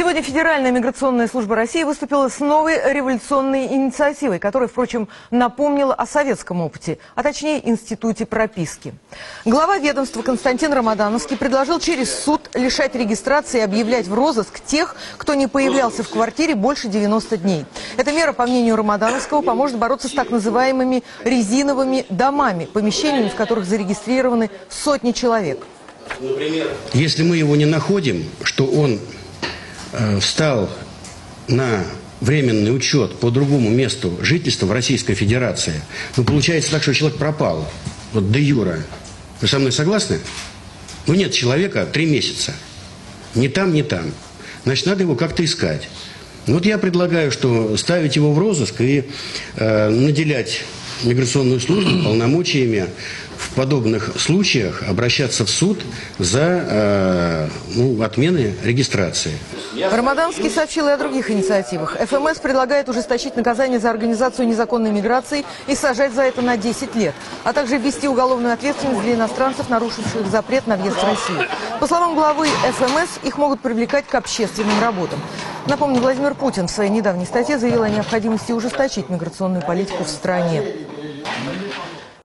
Сегодня Федеральная миграционная служба России выступила с новой революционной инициативой, которая, впрочем, напомнила о советском опыте, а точнее институте прописки. Глава ведомства Константин Рамадановский предложил через суд лишать регистрации и объявлять в розыск тех, кто не появлялся в квартире больше 90 дней. Эта мера, по мнению Рамадановского, поможет бороться с так называемыми резиновыми домами, помещениями, в которых зарегистрированы сотни человек. Если мы его не находим, что он встал на временный учет по другому месту жительства в Российской Федерации, ну, получается так, что человек пропал. Вот де юра. Вы со мной согласны? Ну, нет человека 3 месяца. Ни там, ни там. Значит, надо его как-то искать. Вот я предлагаю, что ставить его в розыск и наделять миграционную службу полномочиями в подобных случаях обращаться в суд за отмены регистрации. Рамадановский сообщил и о других инициативах. ФМС предлагает ужесточить наказание за организацию незаконной миграции и сажать за это на 10 лет, а также ввести уголовную ответственность для иностранцев, нарушивших запрет на въезд в Россию. По словам главы ФМС, их могут привлекать к общественным работам. Напомню, Владимир Путин в своей недавней статье заявил о необходимости ужесточить миграционную политику в стране.